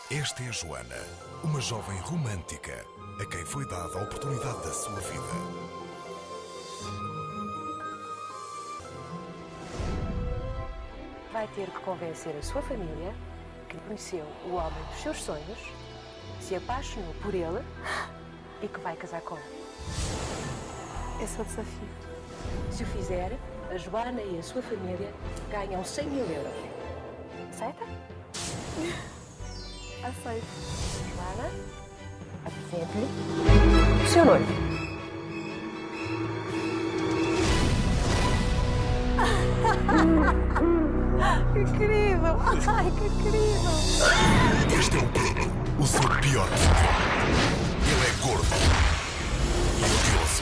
Esta é a Joana, uma jovem romântica a quem foi dada a oportunidade da sua vida. Vai ter que convencer a sua família que conheceu o homem dos seus sonhos, se apaixonou por ele e que vai casar com ele. Esse é o desafio. Se o fizer, a Joana e a sua família ganham 100 mil euros. Aceita? Aceito. Joana, apresente-lhe o seu noivo. Que querido! Ai, que querido! Este é o Bruno, o seu pior pesadelo. Ele é gordo e odioso.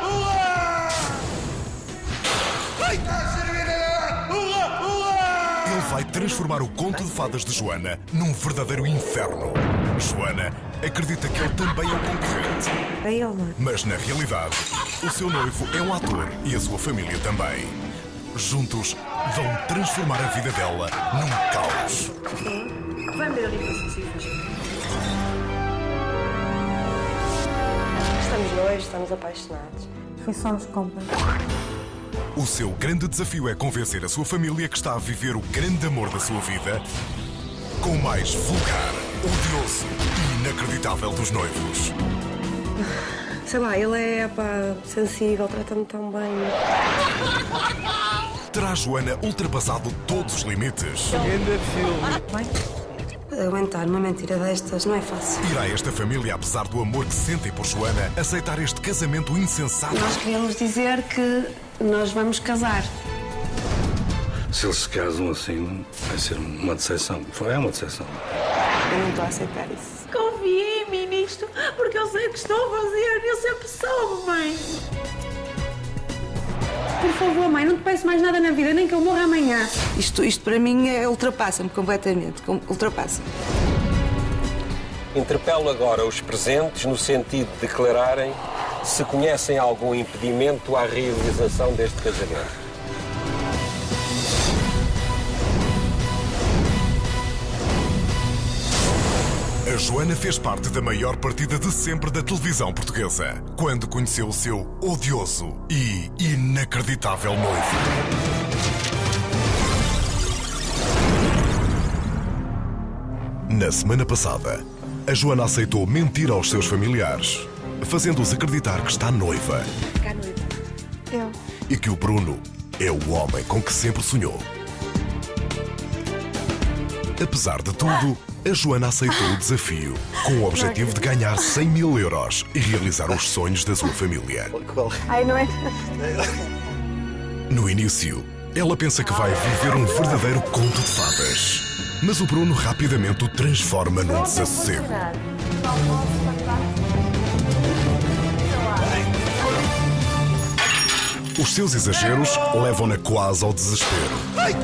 Ele vai transformar o conto de fadas de Joana num verdadeiro inferno. Joana acredita que ele também é um concorrente. É ele, não é? Mas, na realidade, o seu noivo é um ator e a sua família também. Juntos, vão transformar a vida dela num caos. Vai ver ali para os cifras. Estamos dois, estamos apaixonados. Foi só nos compras. O seu grande desafio é convencer a sua família que está a viver o grande amor da sua vida com o mais vulgar, odioso e inacreditável dos noivos. Sei lá, ele é, sensível, trata-me tão bem. Terá Joana ultrapassado todos os limites? Aguentar uma mentira destas não é fácil. Irá esta família, apesar do amor que sentem por Joana, aceitar este casamento insensato? Nós queríamos dizer que nós vamos casar. Se eles se casam assim, vai ser uma decepção. É uma decepção. Eu não estou a aceitar isso. Confie em mim nisto, porque eu sei o que estou a fazer. Eu sempre soube, mãe. Por favor, mãe, não te peço mais nada na vida, nem que eu morra amanhã. Isto para mim ultrapassa-me completamente. Ultrapassa-me. Interpelo agora os presentes no sentido de declararem se conhecem algum impedimento à realização deste casamento. A Joana fez parte da maior partida de sempre da televisão portuguesa, quando conheceu o seu odioso e inacreditável noivo. Na semana passada, a Joana aceitou mentir aos seus familiares, fazendo-os acreditar que está noiva. Ficar noiva. Eu. E que o Bruno é o homem com que sempre sonhou. Apesar de tudo, a Joana aceitou o desafio, com o objetivo de ganhar 100 mil euros e realizar os sonhos da sua família. Ai, não é? No início, ela pensa que vai viver um verdadeiro conto de fadas. Mas o Bruno rapidamente o transforma num desassossego. Os seus exageros levam-na quase ao desespero.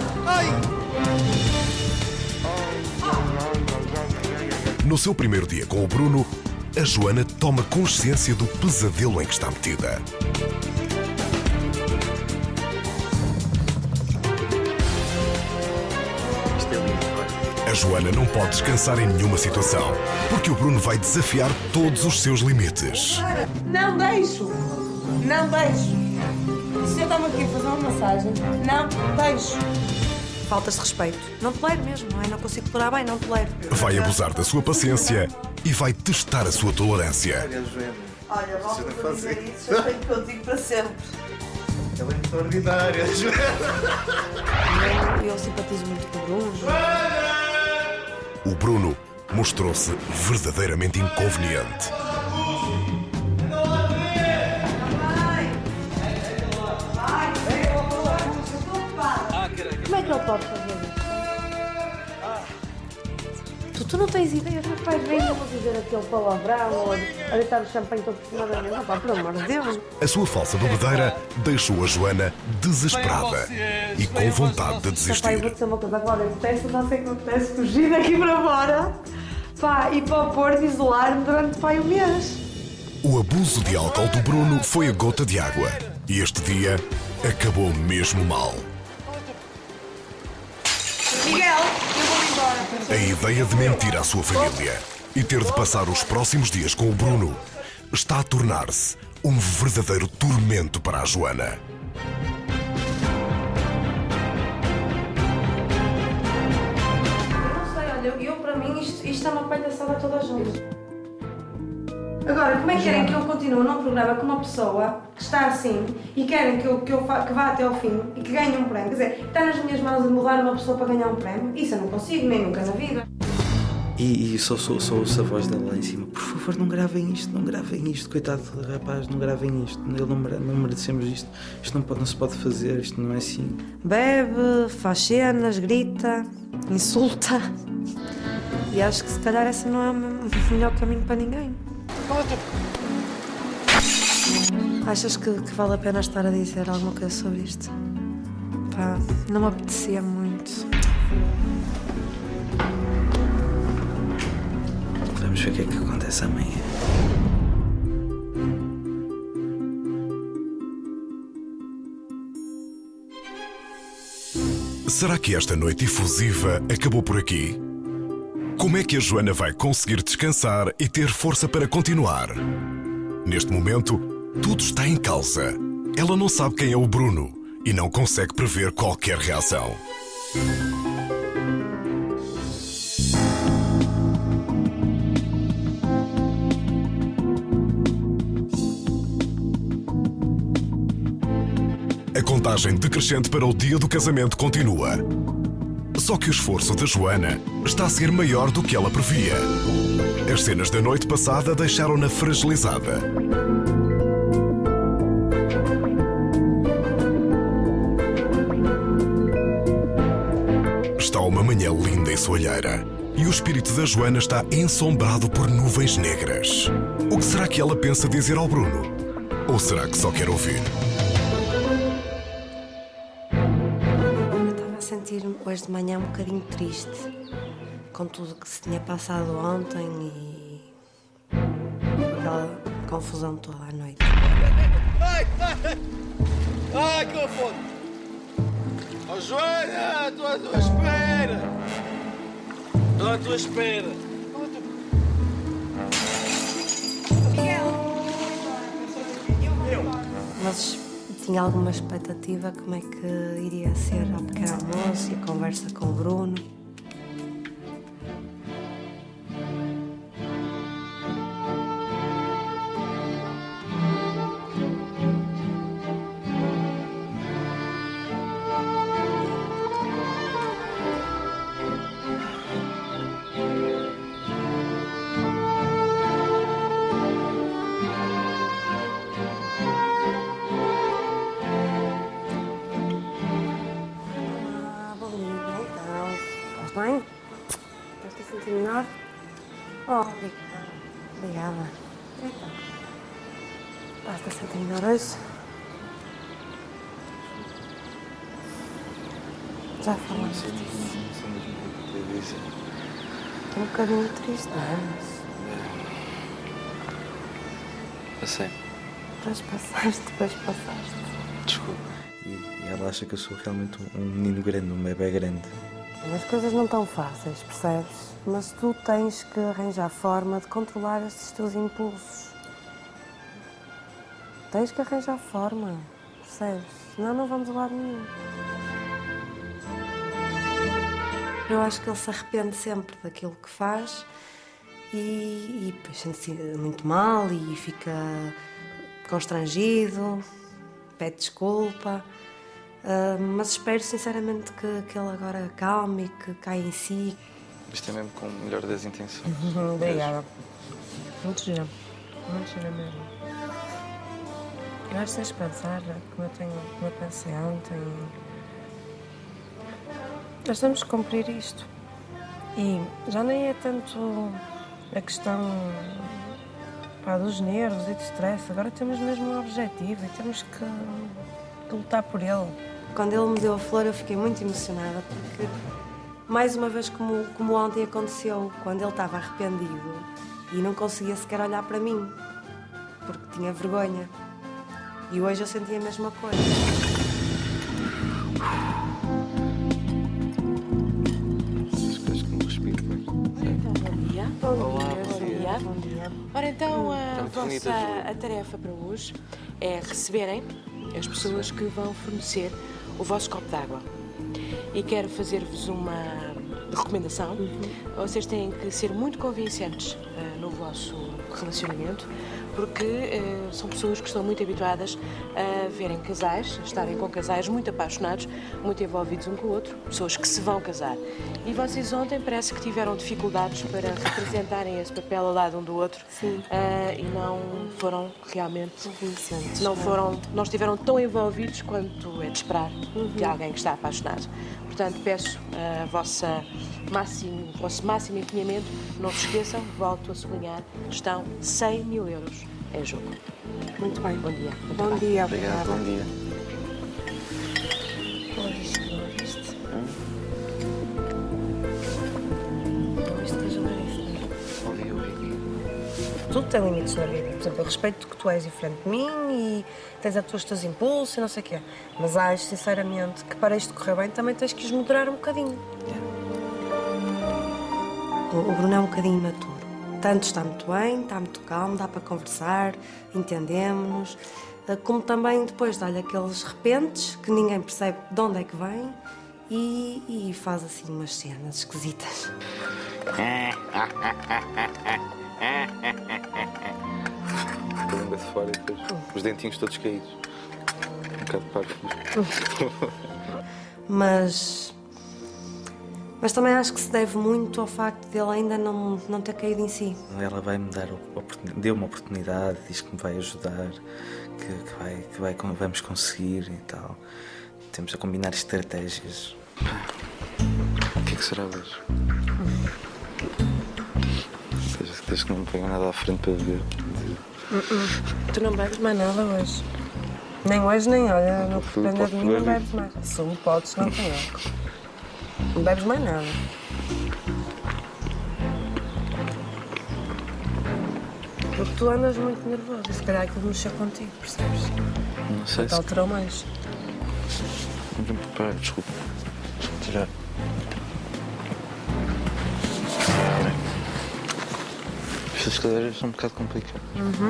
No seu primeiro dia com o Bruno, a Joana toma consciência do pesadelo em que está metida. A Joana não pode descansar em nenhuma situação, porque o Bruno vai desafiar todos os seus limites. Não deixo! Não deixo! Se eu estava aqui a fazer uma massagem, não deixo! Faltas de respeito. Não tolero mesmo, não é? Não consigo tolerar bem, não tolero. Vai abusar da sua paciência e vai testar a sua tolerância. Olha, volto a dizer isso, eu tenho contigo para sempre. Ela é extraordinária, Joana. Eu simpatizo muito com o Bruno. O Bruno mostrou-se verdadeiramente inconveniente. Como é que ele pode fazer isso? Tu não tens ideia, os meus pais vêm a dizer aquele palavrão ou a deitar o champanhe todo por cima da mesa. Pá, pelo amor de Deus. A sua falsa bebedeira deixou a Joana desesperada e com vontade de Pai, eu vou desistir. dizer uma coisa, agora eu detesto, não sei o que acontece, fugir daqui para fora, pá, e para o Porto isolar-me durante, pá, um mês. O abuso de álcool do Bruno foi a gota de água e este dia acabou mesmo mal. Miguel, eu vou embora. A ideia de mentir à sua família e ter de passar os próximos dias com o Bruno está a tornar-se um verdadeiro tormento para a Joana. Não sei, olha, para mim isto é uma palhaçada toda a gente. Agora, como é que querem que eu continue num programa com uma pessoa que está assim e querem que vá até ao fim e que ganhe um prémio? Quer dizer, está nas minhas mãos de mudar uma pessoa para ganhar um prémio? Isso eu não consigo, nem nunca na vida. E só ouço a voz dela lá em cima. Por favor, não gravem isto, coitado do rapaz, não gravem isto. Não merecemos isto. Isto não se pode fazer, isto não é assim. Bebe, faz cenas, grita, insulta. E acho que se calhar esse não é o melhor caminho para ninguém. Achas que vale a pena estar a dizer alguma coisa sobre isto? Pá, não me apetecia muito. Vamos ver o que é que acontece amanhã. Será que esta noite efusiva acabou por aqui? Como é que a Joana vai conseguir descansar e ter força para continuar? Neste momento, tudo está em causa. Ela não sabe quem é o Bruno e não consegue prever qualquer reação. A contagem decrescente para o dia do casamento continua. Só que o esforço da Joana está a ser maior do que ela previa. As cenas da noite passada deixaram-na fragilizada. Está uma manhã linda e soalheira. E o espírito da Joana está ensombrado por nuvens negras. O que será que ela pensa dizer ao Bruno? Ou será que só quer ouvir? Sentir-me hoje de manhã um bocadinho triste com tudo que se tinha passado ontem e aquela confusão toda à noite. Ai, que eu foda! Oh, Joana, estou à tua espera! Estou à tua espera! Mas tinha alguma expectativa como é que iria ser ao pequeno almoço e a conversa com o Bruno. Bem? Estás-te a sentir melhor? Oh, obrigada. Então, estás-te a sentir melhor hoje? Já falamos disso. Estou um bocadinho triste, não é? Passei. Depois passaste. Desculpa. E ela acha que eu sou realmente um menino grande, um bebê grande. As coisas não estão fáceis, percebes? Mas tu tens que arranjar forma de controlar estes teus impulsos. Tens que arranjar forma, percebes? Senão não vamos a lado nenhum. Eu acho que ele se arrepende sempre daquilo que faz e depois sente-se muito mal e fica constrangido, pede desculpa. Mas espero sinceramente que ele agora acalme e que caia em si. Isto é mesmo com o melhor das intenções. Obrigada. Muito giro. Muito giro mesmo. Eu acho que tens de pensar, como eu pensei ontem. Nós temos que cumprir isto. E já nem é tanto a questão dos nervos e do stress. Agora temos mesmo um objetivo e temos que lutar por ele. Quando ele me deu a flor eu fiquei muito emocionada porque, mais uma vez como ontem aconteceu, quando ele estava arrependido e não conseguia sequer olhar para mim, porque tinha vergonha. E hoje eu senti a mesma coisa. Essas coisas que não respiro. Bom dia. Ora, então, a tarefa para hoje é receberem as pessoas que vão fornecer o vosso copo d'água. E quero fazer-vos uma recomendação. Vocês têm que ser muito convincentes no vosso relacionamento, porque são pessoas que estão muito habituadas a verem casais, a estarem com casais muito apaixonados, muito envolvidos um com o outro, pessoas que se vão casar. E vocês ontem parece que tiveram dificuldades para representarem esse papel ao lado um do outro. Sim. E não foram realmente Convincentes. não estiveram tão envolvidos quanto é de esperar de alguém que está apaixonado. Portanto, peço o vosso máximo empenhamento. Não se esqueçam, volto a sublinhar, estão 100 mil euros em jogo. Muito bem. Bom dia. Bom dia, Obrigado, bom dia. Ouviste? Ouviste que eu já disse, não é? Ouvi. Tudo tem limites na vida. Por exemplo, eu respeito que tu és diferente de mim e tens os teus impulsos e não sei o quê. Mas acho, sinceramente, que para isto correr bem também tens que os moderar um bocadinho. O Bruno é um bocadinho imaturo. Tanto está muito bem, está muito calmo, dá para conversar, entendemos-nos. Como também depois dá-lhe aqueles repentes que ninguém percebe de onde é que vem e faz assim umas cenas esquisitas. A língua de fora e depois os dentinhos todos caídos. Um bocado parvo. Mas também acho que se deve muito ao facto de ele ainda não ter caído em si. Ela vai-me dar deu uma oportunidade, diz que me vai ajudar, vamos conseguir e tal. Temos a combinar estratégias. O que é que será hoje? Desde que não me ponham nada à frente para beber. Tu não bebes mais nada hoje. Nem hoje, nem olha, no que depende de mim, não bebes mais. Sumo podes, não tem álcool. Não bebes mais nada. Porque tu andas muito nervoso e se calhar aquilo mexeu contigo, percebes? Não sei Te alterou mais. Pera, desculpa. Tirar. Estas cadeiras são um bocado complicadas.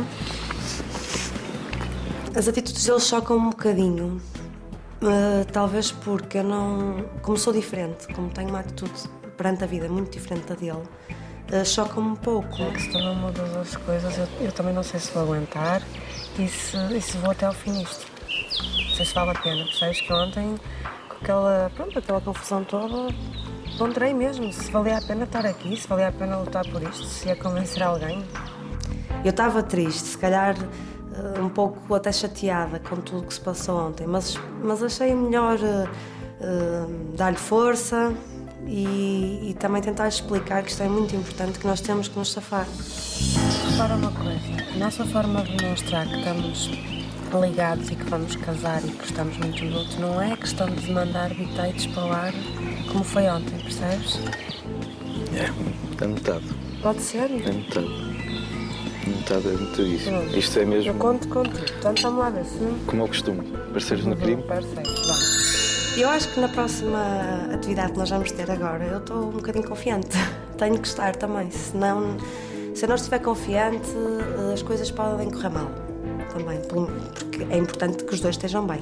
As atitudes dele chocam-me um bocadinho. Talvez porque eu não... Como sou diferente, como tenho uma atitude perante a vida muito diferente da dele, choca-me um pouco. Se tu não mudas as coisas, eu também não sei se vou aguentar e se vou até ao fim nisto. Não sei se vale a pena, percebes que ontem, com aquela confusão toda, ponderei mesmo se valia a pena estar aqui, se valia a pena lutar por isto, se ia convencer alguém. Eu estava triste, se calhar um pouco até chateada com tudo o que se passou ontem, mas achei melhor dar-lhe força e também tentar explicar que isto é muito importante, que nós temos que nos safar. Repara uma coisa, a nossa forma de demonstrar que estamos ligados e que vamos casar e que gostamos muito do outro não é questão de mandar bitites para o ar como foi ontem, percebes? É metade. Pode ser? É metade. Metade é metadíssimo. Isto é mesmo... Eu conto contigo, portanto vamos lá ver se... Como é o costume, parceiros no crime. Parceiros, vamos. Eu acho que na próxima atividade que nós vamos ter agora, eu estou um bocadinho confiante. Tenho que estar também, senão... Se eu não estiver confiante, as coisas podem correr mal. Também, porque é importante que os dois estejam bem.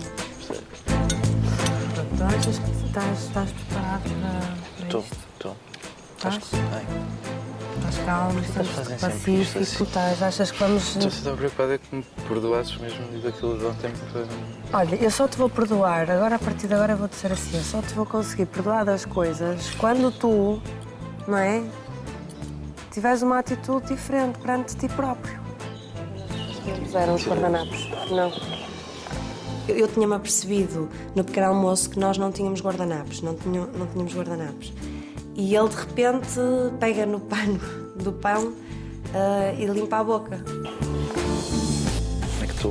Tu achas que estás preparado para isto? Estou. Estás? Bem. Estás calmo, estás pacífico, achas que vamos... Estou a estar preocupado é que me perdoasses mesmo daquilo de ontem para... Olha, eu só te vou perdoar, agora a partir de agora eu vou dizer assim, eu só te vou conseguir perdoar das coisas quando tu, não é, tiveres uma atitude diferente perante ti próprio. Não puseram os guardanapos, não. Eu tinha-me apercebido no pequeno almoço que nós não tínhamos guardanapos, não tínhamos guardanapos. E ele, de repente, pega no pano do pão e limpa a boca. Como é que estou?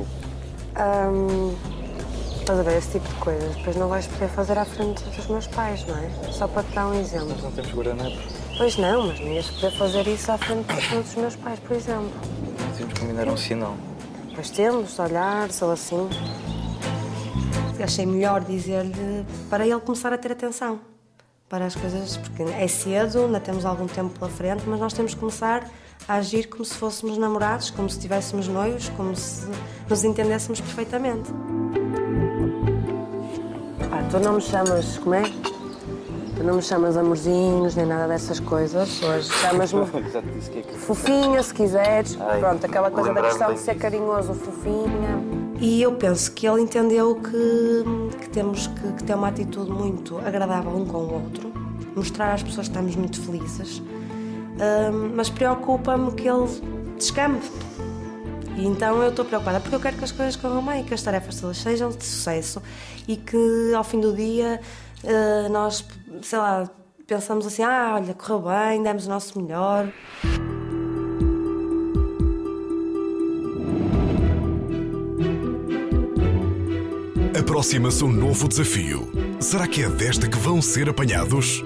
Estás a ver esse tipo de coisas? Depois não vais poder fazer à frente dos meus pais, não é? Só para te dar um exemplo. Nós não temos guardanapos. Pois não, mas não ias poder fazer isso à frente dos meus pais, por exemplo. Nós temos que combinar um sinal. Pois temos, olhares ou assim. Achei melhor dizer-lhe para ele começar a ter atenção para as coisas, porque é cedo, ainda temos algum tempo pela frente, mas nós temos que começar a agir como se fôssemos namorados, como se estivéssemos noivos, como se nos entendêssemos perfeitamente. Tu não me chamas, como é? Tu não me chamas amorzinhos, nem nada dessas coisas. Hoje chamas-me fofinha, se quiseres. Pronto, aquela coisa da questão de ser carinhoso, fofinha. E eu penso que ele entendeu que temos que ter uma atitude muito agradável um com o outro, mostrar às pessoas que estamos muito felizes, mas preocupa-me que ele descambe. E então eu estou preocupada porque eu quero que as coisas corram bem, que as tarefas todas sejam de sucesso e que ao fim do dia nós, sei lá, pensamos assim, olha, correu bem, demos o nosso melhor. Aproxima-se um novo desafio. Será que é desta que vão ser apanhados?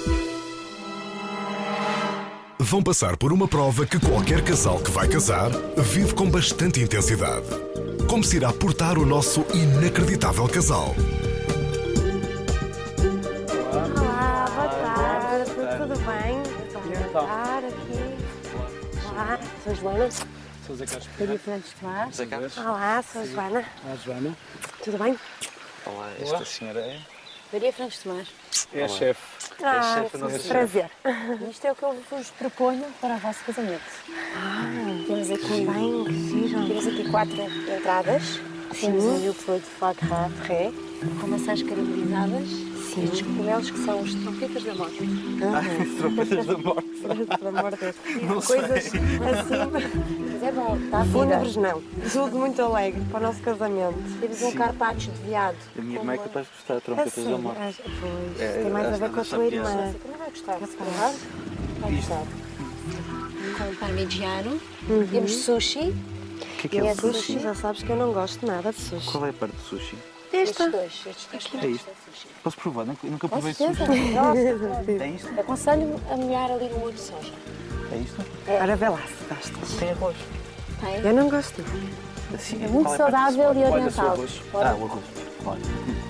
Vão passar por uma prova que qualquer casal que vai casar vive com bastante intensidade. Como se irá portar o nosso inacreditável casal? Olá, boa tarde, tudo bem? Boa tarde aqui. Olá, sou Joana. Sou Zé Carlos Maria Fernandes Tomás. Zé Carlos. Olá, sou Joana. Olá, Joana. Tudo bem? Olá, esta senhora é? Maria Fernandes Tomás. É a chefe. Prazer. Isto é o que eu vos proponho para o vosso casamento. Temos aqui, temos aqui 4 entradas. Temos um milford de foie gras frais, com maçãs caramelizadas. Sim. Estes cogumelos que são os trompetas da morte. Trompetas da morte. Pelo amor de Deus. Não Coisas assim. Mas é bom, está a vida. Fúnebres não. Tudo muito alegre para o nosso casamento. Temos um carpaccio de veado. A minha irmã é capaz de gostar de trompetas da morte. Pois, tem mais a ver com a tua irmã. Você também vai gostar, claro. Vai gostar. Com parmigiano. Temos sushi. O que é Sushi, já sabes que eu não gosto nada de sushi. Qual é a parte de sushi? Estes dois É isto? Posso provar? Nunca Com provei certeza. sushi. Nossa, É isto? aconselho-me a molhar ali no molho de soja. É isto? Ora, vê lá se gostas. Tem arroz. Tem? Eu não gosto. Assim, É muito qual a parte saudável de e suor? oriental. Olha, o arroz. Olha. O arroz. Olha.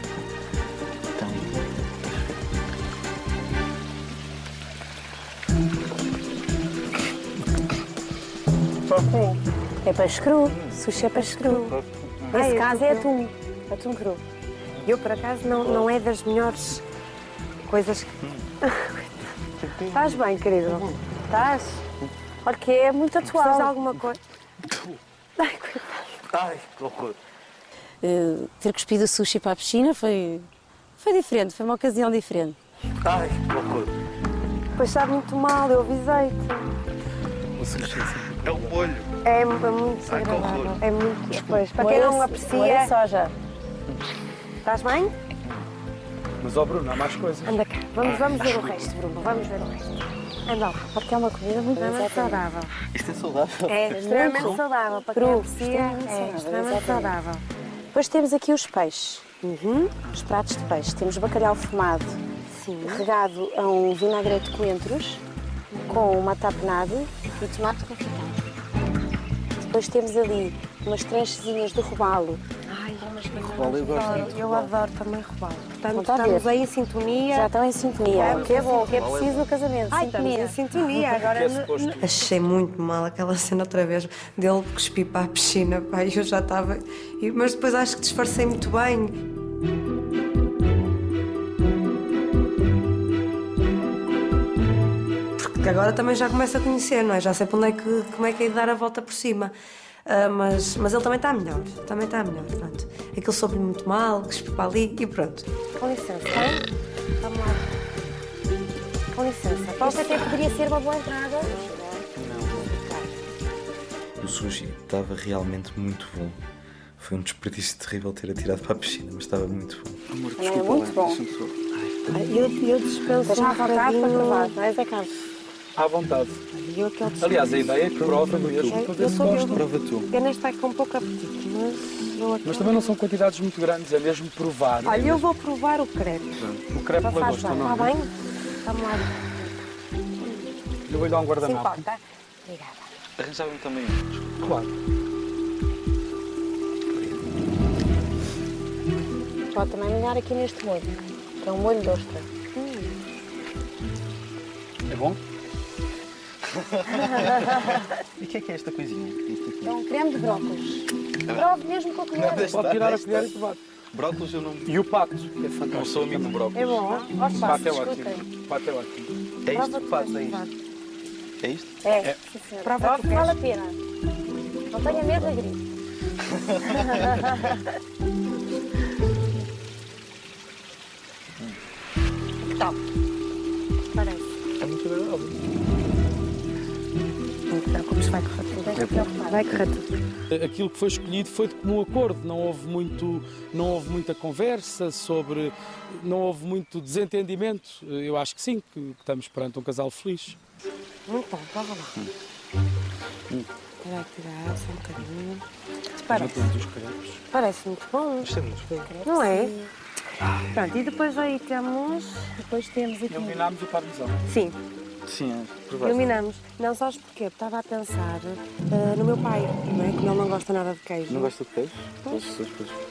Então. É peixe cru. Sushi é peixe cru. Nesse caso é atum. Atum cru. Eu, por acaso, não é das melhores coisas que... Estás bem, querido? Estás? Porque é muito Faz atual. alguma coisa? Ai, coitado. Ai, que horror. Ter cuspido o sushi para a piscina foi diferente, foi uma ocasião diferente. Ai, que horror. Pois sabe muito mal, eu avisei-te. O sushi é o molho. É muito desagradável. É muito... Pois, para quem não aprecia... soja. Estás bem? Mas, ó Bruno, há mais coisas. Anda cá. Vamos ver o resto, Bruno. Vamos ver o resto. Anda lá. Porque é uma comida muito Saudável. Isto é saudável. É extremamente saudável. Para quem Cru. aprecia, é extremamente saudável. Depois temos aqui os peixes. Os pratos de peixe. Temos bacalhau fumado, regado a um vinagrete de coentros, com uma tapenade e tomate confitado. Depois temos ali umas tranchezinhas de robalo. Ai, Robalo eu gosto muito. eu adoro também robalo. Portanto, Não está a estamos ver. aí em sintonia. Já estão em sintonia. O que é bom, o que é preciso no casamento. Ai, estamos Sintonia. em sintonia. Agora, achei muito mal aquela cena outra vez dele cuspir para a piscina. Pai, eu já estava... Mas depois acho que disfarcei muito bem. Porque agora também já começo a conhecer, não é? Já sei para onde é como é que é de dar a volta por cima. Mas ele também está melhor. Também está melhor, pronto. Aquilo soube muito mal, cuspiu para ali e pronto. Com licença, tá? Vamos lá. Com licença. Pode até poderia ser uma boa entrada. O sushi estava realmente muito bom. Foi um desperdício terrível ter atirado para a piscina, mas estava muito bom. Amor, Também é muito bom. Eu dispenso Estás à vontade para bocadinho. provar, não é, Zé Carlos? À vontade. Eu aquele dispenso. Aliás, a ideia é que prova mesmo para ver se gosta. Prova tu. Eu nem estou com pouco apetite, mas... Mas também não são quantidades muito grandes, é mesmo provar. Olha, eu vou provar o crepe. O crepe Faz lagosta, bem, não está é? bem? Vamos lá. Eu vou-lhe dar um Se guardanapo. importa? Obrigada. Arranjava-me também. Claro. Pode também molhar aqui neste molho, que é um molho de ostra. É bom? E o que é esta coisinha? Isto aqui? É um creme de brócolis. Prove mesmo com a colher. Pode tirar a colher e provar. Brócolis eu não... E o pato, que é fantástico. Não sou amigo do brócolis. É bom. Aos O pato é passos, escutem. ótimo. O pato é ótimo. É isto? Prova Pato, é depois, isto? É isto? É, sim, senhor. Prova que vale a pena. Não tenha medo da gripe. Que tal? Parece. É muito agradável. Não te preocupes, vai correr tudo. Deixa preocupar. Vai correr tudo. Aquilo que foi escolhido foi de comum acordo, não houve muita conversa sobre, não houve muito desentendimento. Eu acho que sim, que estamos perante um casal feliz. Muito bom, prova lá. Espera aí, tirar só um bocadinho. Parece muito bom. Isto é muito bom. Não é? Pronto, e depois aí temos... Depois temos aqui... Eliminámos o parmesão. Sim, Sim, é provável. eliminamos. Não sabes porquê? Estava a pensar no meu pai, não é? Que ele não gosta nada de queijo. Não gosta de queijo? Pois. Pois.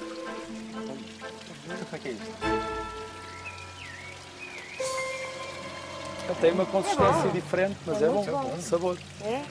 Como é que é isto? Tem uma consistência diferente, mas é bom. Sabor. É?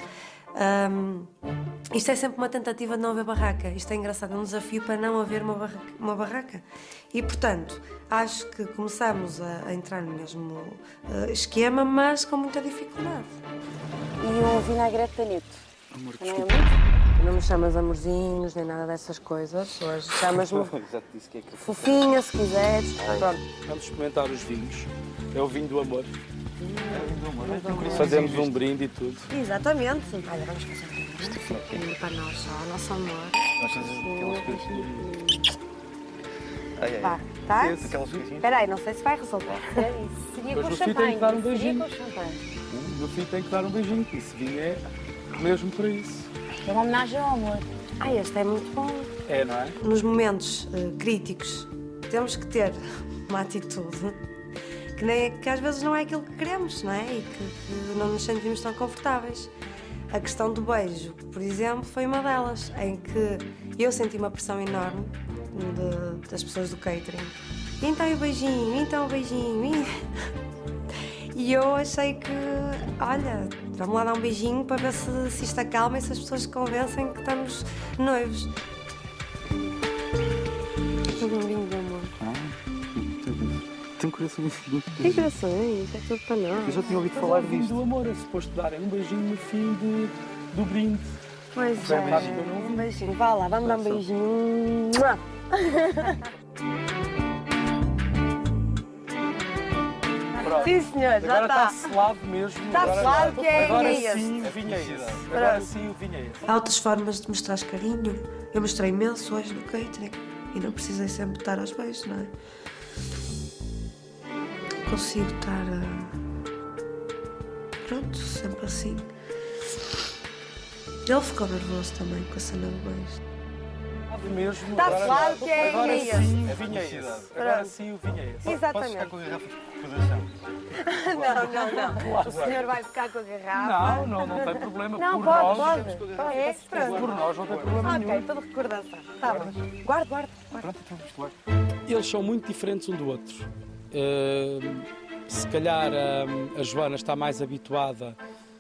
Isto é sempre uma tentativa de não haver barraca. Isto é engraçado, é um desafio para não haver uma barraca. E, portanto, acho que começamos a entrar no mesmo esquema, mas com muita dificuldade. E um vinagrete tanito. Amor, Também é desculpa. muito? Não me chamas amorzinhos, nem nada dessas coisas. Hoje chamas-me Já te disse que é que... fofinha, se quiseres. Pronto. Vamos experimentar os vinhos. É o vinho do amor. É Fazemos um brinde e tudo. Exatamente. Olha, vamos fazer isto para nós só, nosso amor. Nós temos aquelas coisinhas. Ai, Vá, ai. tá? Aquelas coisinhas. Espera aí, não sei se vai resultar. Seria Mas com no fim tem champanhe. que dar um Seria beijinho. com champanhe. No fim tem que dar um beijinho, que esse vinho é mesmo para isso. É uma homenagem ao amor. Este é muito bom. É, não é? Nos momentos críticos, temos que ter uma atitude que às vezes não é aquilo que queremos, não é? E que não nos sentimos tão confortáveis. A questão do beijo, por exemplo, foi uma delas, em que eu senti uma pressão enorme das pessoas do catering. E então o beijinho, E eu achei que, olha, vamos lá dar um beijinho para ver se isto acalma e se as pessoas se convencem que estamos noivos. Tudo lindo, de amor. Tem um coração infinito. Que corações, é tudo para nós. Eu já tinha ouvido Mas falar é o vinho disto. do amor, é suposto darem um beijinho no fim do brinde. Pois Foi é, mais que eu não vi. um beijinho. Vá lá, vamos dar um beijinho. Mua! Pronto. Sim, senhor, já Agora está está. selado mesmo. Está Agora- selado que é Agora este. sim, o vinho é esse. Agora sim, o vinho é esse. Há outras formas de mostrar carinho. Eu mostrei imenso hoje no catering e não precisei sempre estar aos beijos, não é? Consigo estar. Pronto, sempre assim. Ele ficou nervoso também com a cena do beijo. Mesmo, Está agora- selado que é Agora esse. sim, o vinho é esse. Agora Pronto. sim, o vinho é esse. Posso Exatamente. ficar com a garrafa de recordação? Não. O senhor vai ficar com a garrafa. Não tem problema. Não, por pode, nós, pode. É, pronto. Por nós não tem problema Ok, nenhum. toda recordação. Tá bom. Guarda. Pronto, então vamos lá. Eles são muito diferentes um do outro. Se calhar a Joana está mais habituada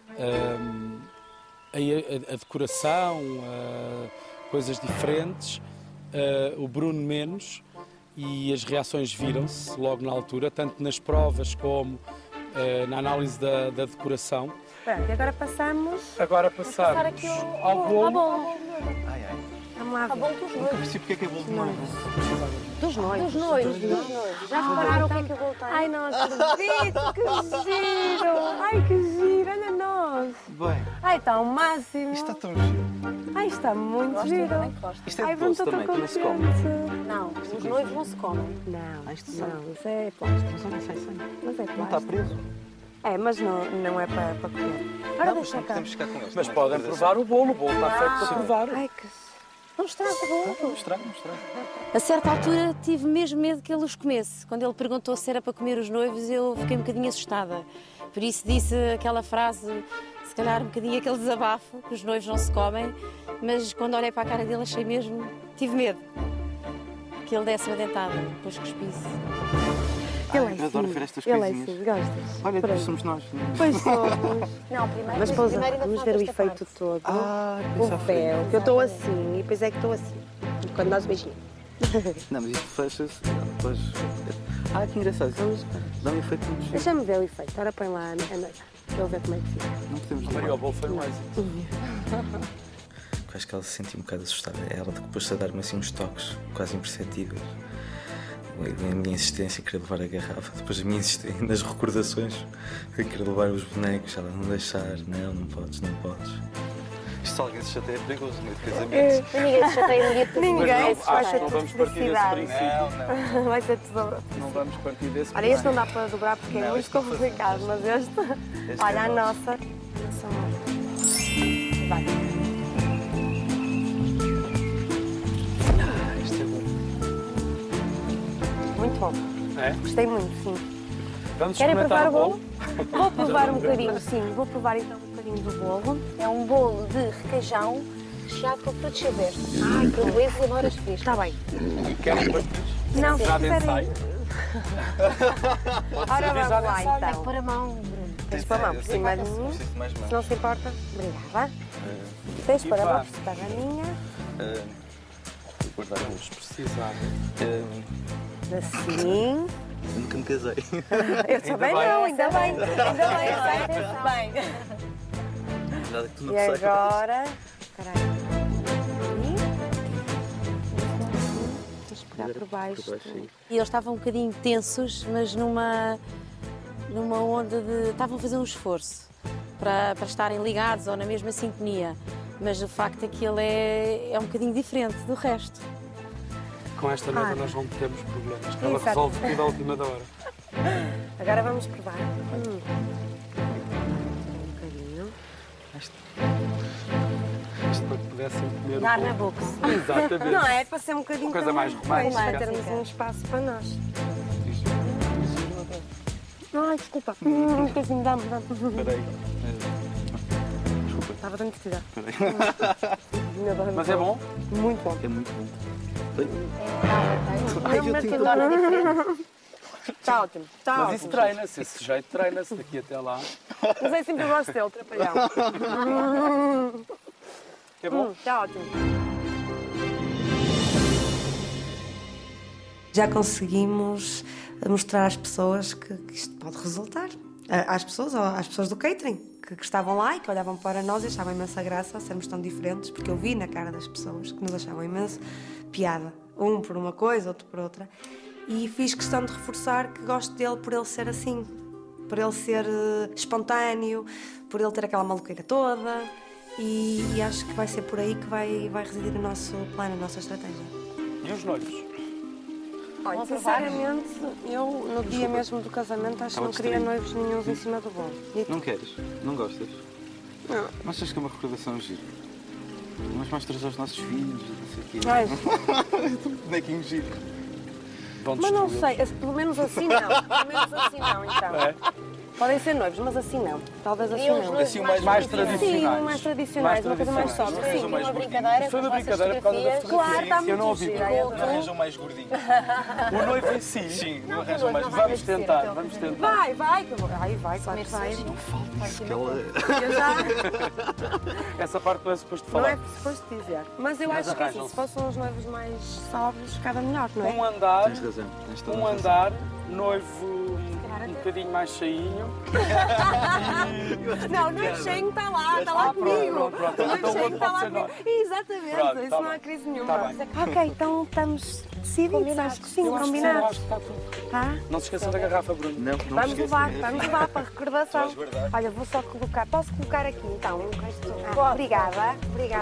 a decoração, a coisas diferentes, o Bruno menos, e as reações viram-se logo na altura, tanto nas provas como na análise da decoração. Pronto, e agora passamos. Agora Passar passamos aqui ao bolo. Ai, ai. Vamos lá A ver. bolo dos Nunca noivos. percebi porque é que é bolo de noivo. Dos noivos. Dos noivos. Já repararam o que é que o bolo tem? Ai, não acredito, que giro! Ai, que giro, olha nós! Bem, Ai, está o máximo! isto está tão giro. Ai, está muito Gosto, giro! também gosto. Isto é Ai, de Bruno, doce estou também, tão também se come. contente! Não, os noivos não se comem. Não, isto não, isso é plástico. Mas olha, sai sangue. Mas é Não está plástico. preso. É, mas não é para comer. Agora Não, mas deixa não cá. podemos ficar com eles. Mas também, podem recordação. provar o bolo está feito para provar. Ai, que... Não estraga o bolo. Mostrar. A certa altura tive mesmo medo que ele os comesse. Quando ele perguntou se era para comer os noivos, eu fiquei um bocadinho assustada. Por isso disse aquela frase, se calhar um bocadinho aquele desabafo, que os noivos não se comem, mas quando olhei para a cara dele achei mesmo, tive medo que ele desse uma dentada, depois cuspisse. Eu adoro ver estas coisinhas. Ele é assim, gostas? Olha, depois somos nós. Pois somos. Não, primeiro. Mas pousa, primeiro ainda vamos falta ver o esta efeito parte. todo. Depois O véu, que eu estou assim, e depois é que estou assim. Quando dás o beijinho. Não, mas isto fecha-se. Depois... que engraçado. Dá um efeito muito giro. Deixa-me ver o efeito. Ora põe lá a noite, para eu ver como é que fica. Não podemos Maria, o bolo foi mais. Acho que ela se sentiu um bocado assustada. Ela depois a dar-me assim uns toques quase imperceptíveis. A minha insistência em querer levar a garrafa, depois a minha insistência nas recordações de querer levar os bonecos, ela não deixar, não podes. Isto se alguém se chateia é perigoso no meio de casamento. Ninguém se chateia, Ninguém, vai ser não tudo vamos partir desse felicidade. princípio. Vai ser tudo. Não vamos partir desse Olha, este não dá para dobrar porque é Não, muito este não complicado, mas este. Olha, a nossa. Vai. Isto é bom. Muito bom. É? Gostei muito, sim. Vamos Querem experimentar provar o o bolo? Vou provar um bocadinho, sim. Vou provar então um bocadinho do bolo. É um bolo de requeijão recheado com frutos silvestres. Ai, framboesas e ameiras frescas. Está bem. Querem pastéis? Não, se Já de quiserem. ensaio? Ora, vamos já lá de ensaio. então. Para a mão, Bruno. Tens para a mão por cima de mim, se não se importa. Obrigada. Tens para a mão por cima da minha. Depois vamos Precisar. Assim. Eu nunca me casei. Eu também não, ainda bem. Ainda bem, bem. Nada que tu não E saibas. agora. Espera aí. Vamos pegar por baixo. E eles estavam um bocadinho tensos, mas numa onda de... Estavam a fazer um esforço para estarem ligados ou na mesma sintonia. Mas o facto é que ele é um bocadinho diferente do resto. Com esta mesa nós não temos problemas, que ela Exato. resolve tudo à última da hora. Agora vamos provar. Um bocadinho. Isto para que pudessem comer Dar o na bolo. boca. Exatamente. Não é? Para ser um bocadinho. Uma coisa também. mais romântica. Pois, para termos um espaço para nós. Ai, desculpa. Esqueci-me, dá-me. Espera aí. Desculpa. Estava dando necessidade. Espera aí. Mas é bom? Muito bom. É muito bom. Ai, eu tenho... Está ótimo. Está Mas ótimo. isso treina-se, esse jeito treina-se daqui até lá. Mas eu sempre gosto dele, trapalhão. É bom? Está ótimo. Já conseguimos mostrar às pessoas que isto pode resultar. Às pessoas do catering, que estavam lá e que olhavam para nós e achavam imensa graça sermos tão diferentes, porque eu vi na cara das pessoas que nos achavam imenso piada. Um por uma coisa, outro por outra. E fiz questão de reforçar que gosto dele por ele ser assim. Por ele ser espontâneo, por ele ter aquela maluqueira toda. E acho que vai ser por aí que vai residir o nosso plano, a nossa estratégia. E os noivos? Olha, sinceramente, eu no dia mesmo do casamento acho que não queria noivos nenhuns em cima do bolo. Não queres? Não gostas? Não. Não achas que é uma recordação gira? Nós mostras aos nossos filhos, não sei o quê. Ai. Bonequinho giro. Mas não sei, pelo menos assim não. Pelo menos assim não, então. É? Podem ser noivos, mas assim não. Talvez assim não. Assim, mais tradicionais. Sim, mais tradicionais, uma coisa mais tradicionais. sóbria. Sim, uma brincadeira. Foi uma com as vossas brincadeira por causa da fotografias. fotografia. Claro, está Eu não muito ouvi. gira. Arranjam mais gordinho. O noivo em si? Sim, Não, arranjam mais não gordinho. Vamos tentar, vamos tentar. Vai, que eu vou. Ai, vai, claro que vai. Não falta isso, que ela... Eu já... Essa parte não é suposto Não falar. é suposto dizer. Mas eu Mas acho que assim, arranjam-se. se fossem uns noivos mais sóbrios, ficava melhor, não é? Um andar, Tens razão. Tens toda um a razão. andar, noivo um bocadinho mais cheinho. Não, o noivo cheinho está lá comigo. Pronto. O noivo Então cheinho está lá pode ser comigo. Exatamente, Pronto, isso tá não há bem. crise nenhuma. Tá bem. Ok, então estamos decididos, acho que sim, Eu acho que sim, eu combinados. acho que está tudo. Tá? Não se esqueça da garrafa, Bruno. Não Vamos esquece, levar né? para recordação. Vais guardar? Olha, vou só colocar. Posso colocar aqui então? Obrigada.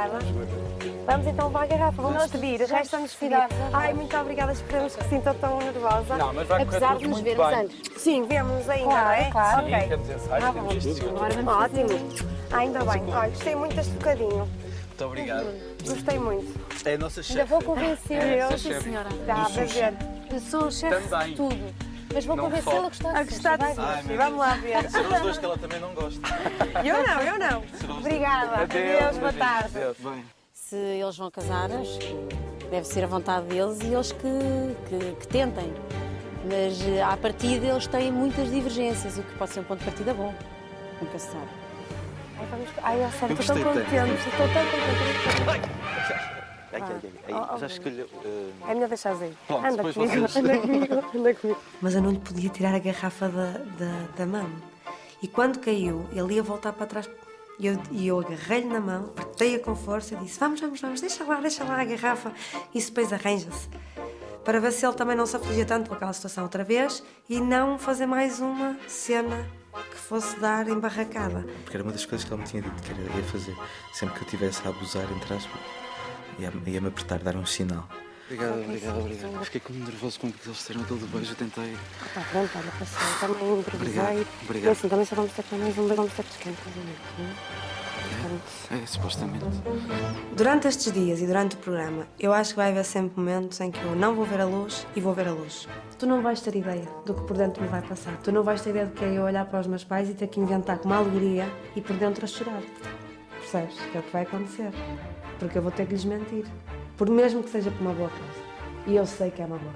Vamos então levar a garrafa, vamos despedir, resta-nos despedir. Ai, muito obrigada, esperamos que sinta tão nervosa. Não, mas vai correr Apesar de tudo nos muito vermos bem. antes. Sim, vemos ainda, Claro, não é? claro. Sim, temos ensaios, temos isto tudo. Agora vamos fazer. Ótimo. Ainda bem. Olha, gostei muito deste bocadinho. Muito obrigado. Gostei muito. É a nossa Ainda chefe. vou convencer. Eu, sim, senhora. dá para ver. Eu sou o chefe Também. de tudo. Mas vou Não convencê-la a gostar A gostar de Vai ver. sushi. Vamos lá ver. Serão os dois que ela também não gosta. Eu não. Obrigada. Adeus, boa tarde. Bem. Se eles vão casar, acho que deve ser a vontade deles e eles que tentem. Mas à partida eles têm muitas divergências, o que pode ser um ponto de partida bom. Nunca se sabe. Ai, a sério, estou tão contente. Estou tão contente. Já escolheu. É melhor deixar aí. Pronto, Anda depois comigo, vocês. anda comigo. Mas eu não lhe podia tirar a garrafa da mão. E quando caiu, ele ia voltar para trás. E eu agarrei-lhe na mão, apertei-a com força e disse: vamos, deixa lá a garrafa. Isso depois arranja-se. Para ver se ele também não se afligia tanto com aquela situação outra vez e não fazer mais uma cena que fosse dar embarracada. Porque era uma das coisas que ele me tinha dito que era ia fazer. Sempre que eu estivesse a abusar, entre aspas, ia-me apertar, dar um sinal. Obrigado. Fiquei como nervoso quando eles disseram aquele do beijo, eu tentei. Pronto, olha, passei. Também improvisei. Obrigado. E assim, também só vamos ter que mais um beijo, vamos ter que descanso, não é? Supostamente. Durante estes dias e durante o programa, eu acho que vai haver sempre momentos em que eu não vou ver a luz e vou ver a luz. Tu não vais ter ideia do que por dentro me vai passar. Tu não vais ter ideia do que é eu olhar para os meus pais e ter que inventar com uma alegria e por dentro a chorar. Percebes? Que é o que vai acontecer. Porque eu vou ter que lhes mentir. Por mesmo que seja por uma boa causa. E eu sei que é uma boa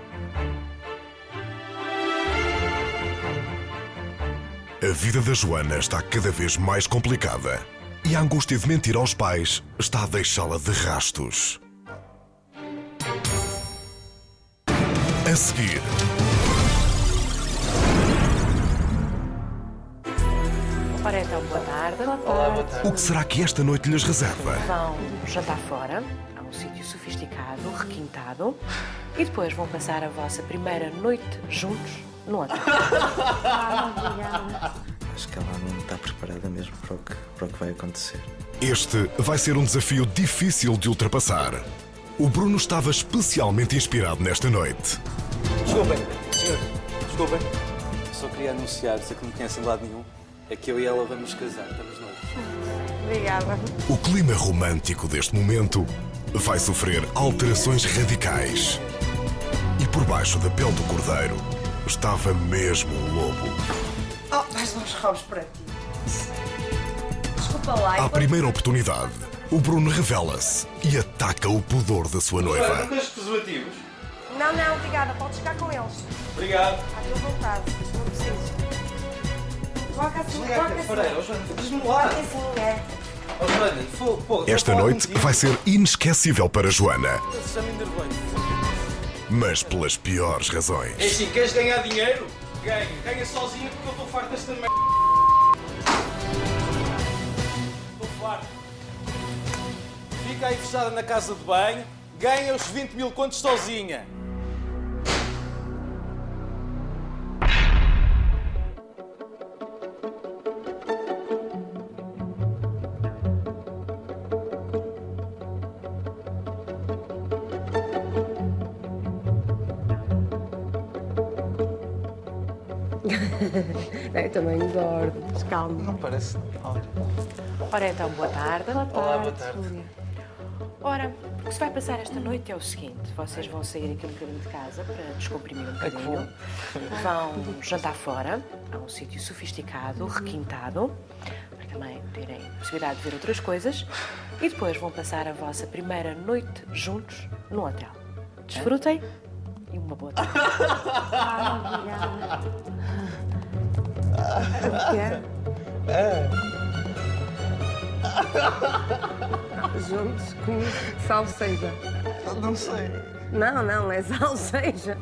causa. A vida da Joana está cada vez mais complicada. E a angústia de mentir aos pais está a deixá-la de rastos. A seguir... Ora então, boa tarde. Olá, boa tarde. O que será que esta noite lhes reserva? Vão jantar fora, a um sítio sofisticado, requintado, e depois vão passar a vossa primeira noite juntos no hotel. Acho que ela não está preparada mesmo para o que vai acontecer. Este vai ser um desafio difícil de ultrapassar. O Bruno estava especialmente inspirado nesta noite. Desculpem, senhores, desculpem. Só queria anunciar, sei que não me conhecem de lado nenhum, é que eu e ela vamos casar, estamos noivos. Obrigada. O clima romântico deste momento vai sofrer alterações radicais. E por baixo da pele do cordeiro estava mesmo o lobo. Oh, mais uns robos para ti. Desculpa lá. À primeira oportunidade, o Bruno revela-se e ataca o pudor da sua noiva. Não tens preservativos? Não, obrigada. Podes ficar com eles. Obrigado. À tua vontade. Não preciso. Coloca assim, Desliga aqui, Pereira. Diz-me lá. Assim, é. Esta noite vai ser inesquecível para Joana. Mas pelas piores razões. É assim, queres ganhar dinheiro? Ganha sozinho porque eu estou farto desta merda. Estou farto. Fica aí fechada na casa de banho, ganha os 20 mil contos sozinha. Eu também engordo, mas calma. Não parece. Ora então, boa tarde. Olá, boa tarde. Ora, o que se vai passar esta noite é o seguinte: vocês vão sair aqui um bocadinho de casa para descomprimir um bocadinho. Vão jantar fora, a um sítio sofisticado, requintado, para também terem a possibilidade de ver outras coisas. E depois vão passar a vossa primeira noite juntos no hotel. Desfrutem e uma boa tarde. Obrigada. O que é? Juntos comigo, salve seja. Não sei. Não, é salve seja.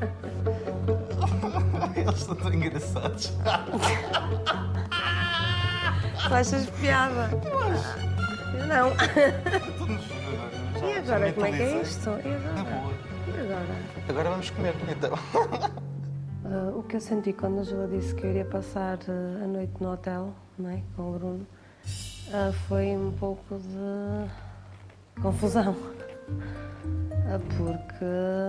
Eles estão tão engraçados. Tu achas piada? Eu não. E agora, como é que é isto? E agora? Agora vamos comer, então. O que eu senti quando a Júlia disse que eu iria passar a noite no hotel, não é? Com o Bruno, foi um pouco de confusão. Porque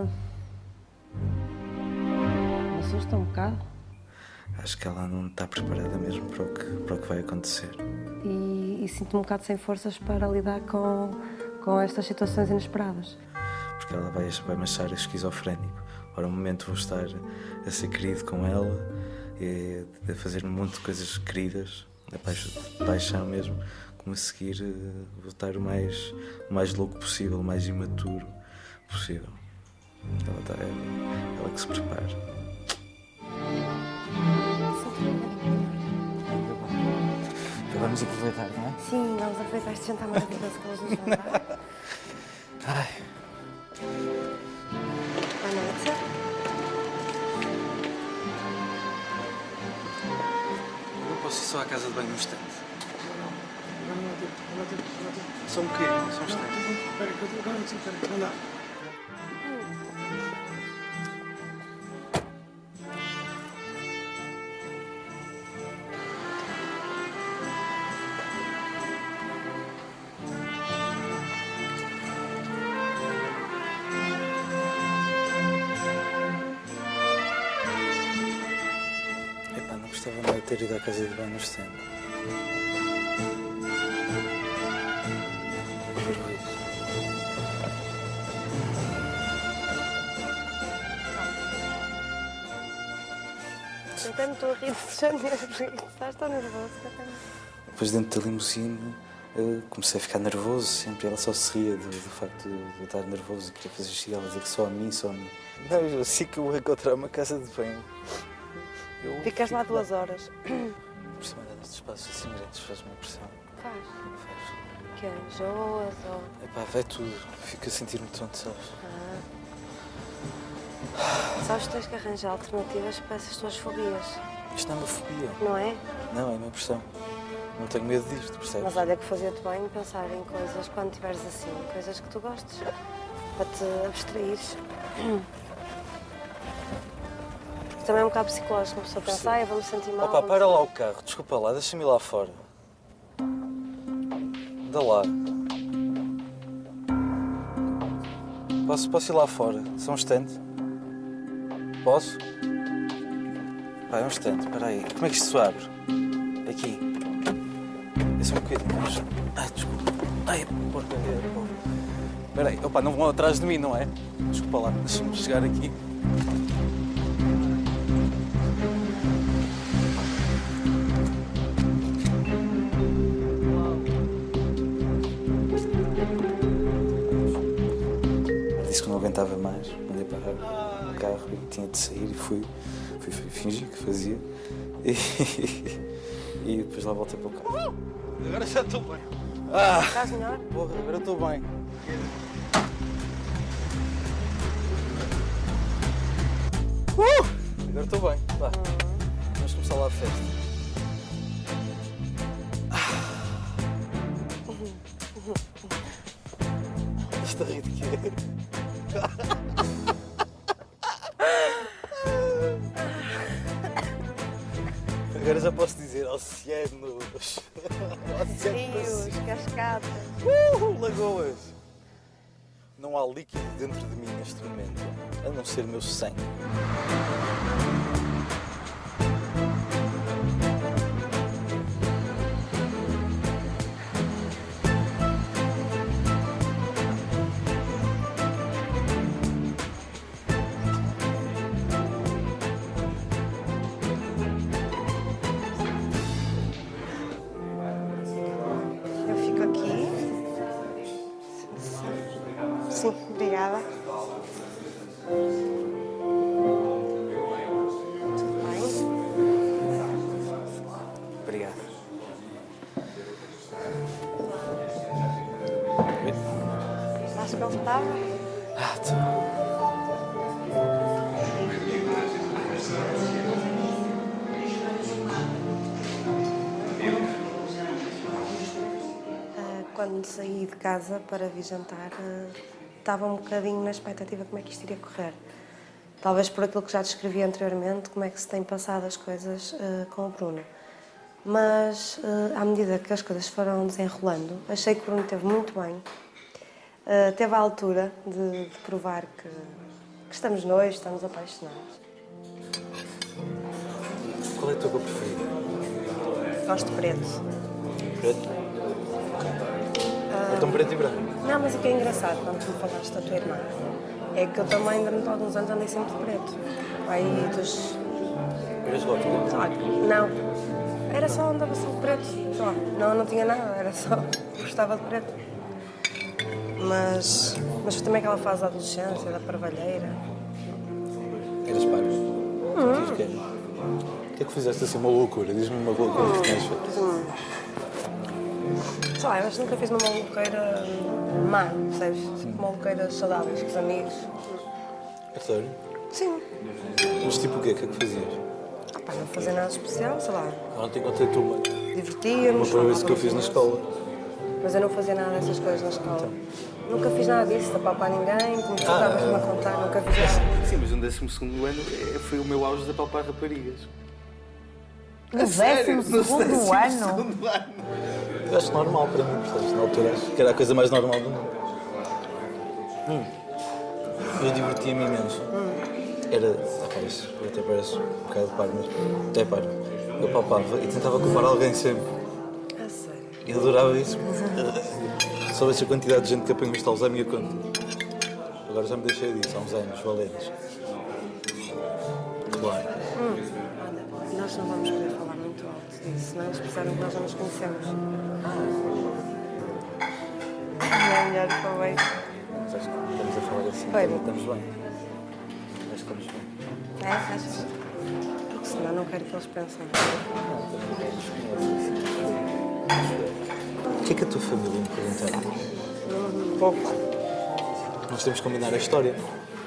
me assusta um bocado. Acho que ela não está preparada mesmo para o que vai acontecer. E sinto-me um bocado sem forças para lidar com estas situações inesperadas. Porque ela vai-me achar esquizofrénico. Ora, um momento vou estar a ser querido com ela, a fazer um monte de coisas queridas, de paixão mesmo, como a seguir vou estar o mais louco possível, o mais imaturo possível. Ela que se prepare. vamos aproveitar, não é? Sim, vamos aproveitar este jantar maravilhoso que eles nos vão dar. Ai. Boa noite. Eu posso ir só à casa de banho um instante? Só um bocadinho, só um instante. Espera, que eu agora não sei, espera, não dá. Epá, não gostava nada de ter ido à casa de banho no instante. Até me estou a rir de janeiro. Estás tão nervoso. Depois dentro da limusine comecei a ficar nervoso sempre. Ela só se ria do facto de eu estar nervoso e queria fazer xixi. Ela dizia que só a mim, só a mim. Não, assim que eu vou encontrar uma casa de banho. Ficas lá 2 horas. Por cima destes espaços assim grandes faz-me impressão. Faz. Faz. Que enjoas ou... Epá, vai tudo. Fico a sentir-me tonto, sabes? Sabes que tens que arranjar alternativas para essas tuas fobias. Isto não é uma fobia. Não é? Não, é uma impressão. Não tenho medo disto, percebes? Mas olha que fazia-te bem pensar em coisas quando estiveres assim, coisas que tu gostes, para te abstraires. Também é um bocado psicológico, uma pessoa pensar, eu vou-me sentir mal. Opa, para lá o carro, desculpa lá, deixa-me ir lá fora. Anda lá. Posso ir lá fora? Só um instante? Posso? Pá, é um instante, espera aí. Como é que isto se abre? Aqui. É só um bocadinho, mas... Ai, desculpa. Ai, porcaria. Espera aí. Opa, não vão atrás de mim, não é? Desculpa lá, deixa-me chegar aqui. Disse que não aguentava mais, mandei parar o carro e tinha de sair e fui fingir que fazia e depois lá voltei para o carro. Agora já estou bem. Estás melhor? Porra, agora estou bem. Agora estou bem, vá. Vamos começar lá a festa. Estás a rir de quê? Agora já posso dizer oceanos. Rios, cascadas. Lagoas. Não há líquido dentro de mim neste momento, a não ser meu sangue. Eu fico aqui. Sim, obrigada. Tudo bem? Obrigado. Estás confortável? Estou. Quando saí de casa para vir jantar, estava um bocadinho na expectativa de como é que isto iria correr. Talvez por aquilo que já descrevi anteriormente, como é que se têm passado as coisas com o Bruno. Mas, à medida que as coisas foram desenrolando, achei que o Bruno esteve muito bem. Teve a altura de provar que estamos noivos, estamos apaixonados. Qual é a tua cor preferida? Gosto de preto. Preto? Então preto e branco? Não, mas o que é engraçado, quando tu me falaste da tua irmã, é que eu também, durante alguns anos, andei sempre de preto. Aí dos... Eras gótica? Não. Era só, andava só de preto. Só. Não tinha nada, era só... Gostava de preto. Mas foi também aquela fase da adolescência, da parvalheira. Eras parva? O que é que fizeste assim uma loucura? Diz-me uma loucura que tinhas feito. Sei lá, eu acho que nunca fiz uma maluqueira má, percebes? Tipo, maluqueiras saudáveis com os amigos. É sério? Sim. Mas tipo o quê? O que é que fazias? Pá, não fazia nada especial, sei lá. Ontem encontrei turma. Divertíamos. Uma vez que eu fiz na escola. Mas eu não fazia nada dessas coisas na escola. Nunca fiz nada disso, de apalpar ninguém, como tu estavas-me a contar, nunca fiz nada. Sim, mas no 12º ano foi o meu auge de apalpar raparigas. No 12º ano? Eu acho normal para mim, percebes? Na altura acho que era a coisa mais normal do mundo. Eu divertia-me imenso. Era. Isso até parece um bocado paro, mas até paro. Eu palpava e tentava culpar alguém sempre. A sério? Eu adorava isso. Se soubesse a quantidade de gente que apanhou estalos à minha conta. Agora já me deixei disso, há uns anos, valentes. Claro. Olha, nós não vamos poder falar muito alto disso, senão eles pensaram que nós já nos conhecemos. Não é melhor para bem. Mas acho que estamos a falar assim, estamos bem. Acho que estamos bem. É, achas? Porque senão não quero que eles pensem. O que é que a tua família me perguntaram? Pouco. Nós temos que combinar a história.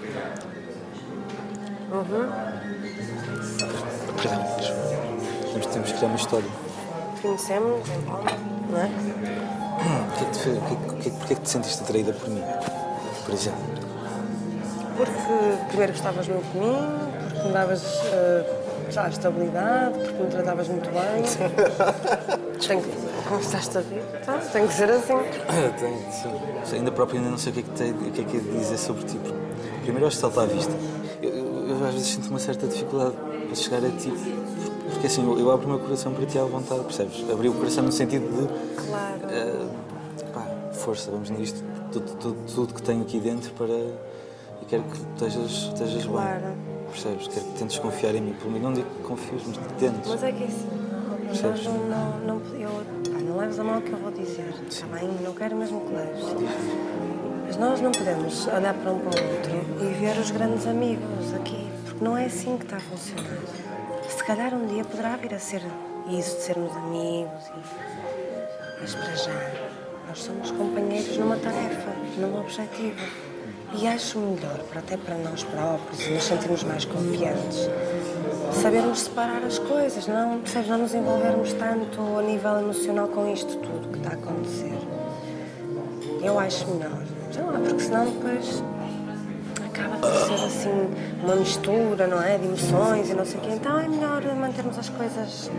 Perdão, temos que criar uma história. Conhecemos em Palma, não é? Porquê é que te sentiste atraída por mim, por exemplo? Porque primeiro gostavas muito de mim, porque me davas já estabilidade, porque me tratavas muito bem. Começaste a ver? Tá, tem que ser assim. Tem. Ainda próprio ainda não sei o que é que é de dizer sobre ti. Primeiro acho que salta à vista. Eu às vezes sinto uma certa dificuldade para chegar a ti. Porque assim, eu abro o meu coração para ti à vontade, percebes? Abri o coração no sentido de... Claro. Força, vamos nisto. Tudo que tenho aqui dentro para... E quero que estejas claro. bem. Percebes? Quero que tentes confiar em mim. Por mim, não digo que confies, mas que tentes. Mas é que isso... Nós não leves a mal o que eu vou dizer. Está bem? Não quero mesmo que leves. Mas nós não podemos olhar para um para o outro e ver os grandes amigos aqui. Porque não é assim que está a funcionar. Se calhar um dia poderá vir a ser isso de sermos amigos. Mas para já, nós somos companheiros numa tarefa, num objetivo. E acho melhor, até para nós próprios, e nos sentirmos mais confiantes, sabermos separar as coisas, não nos envolvermos tanto a nível emocional com isto tudo que está a acontecer. Eu acho melhor, sei lá, porque senão depois acaba por ser assim uma mistura, não é, de emoções e não sei o quê. Então é melhor mantermos as coisas...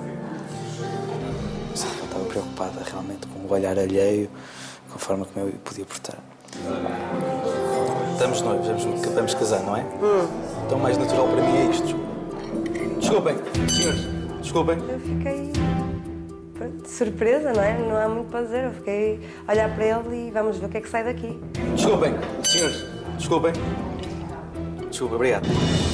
Eu estava preocupada realmente com o olhar alheio, com a forma como eu podia portar. Estamos noivos, vamos casar, não é? Então o mais natural para mim é isto. Desculpem, senhores, desculpem. Eu fiquei de surpresa, não é? Não há muito para dizer. Eu fiquei a olhar para ele e vamos ver o que é que sai daqui. Desculpem, senhores, desculpem. Desculpa, obrigado.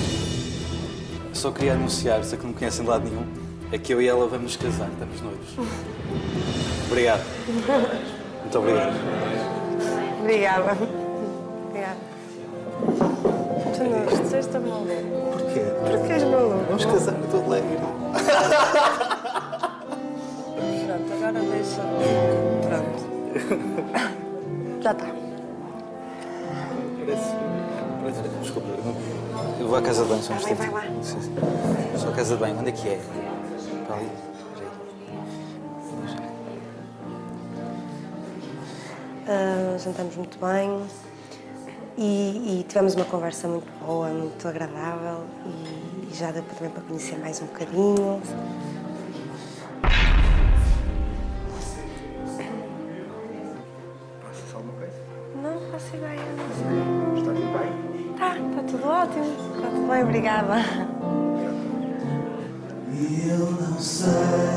Só queria anunciar, sei que não me conhecem de lado nenhum, é que eu e ela vamos nos casar, estamos noivos. Obrigado. Muito obrigado. Obrigada. Tu não estás maluco. Porquê? Porque és maluco. Vamos casar, eu estou alegre. Pronto, agora deixa. Pronto. Já está. Desculpa, eu vou à casa de banho, só um instante. Vai lá. Só à casa de banho, onde é que é? Para ali. Jantamos muito bem e tivemos uma conversa muito boa, muito agradável e já deu também para conhecer mais um bocadinho. Passa-se alguma coisa? Não faço ideia, não sei. Está tudo bem? Está tudo ótimo, está tudo bem, obrigada. E eu não sei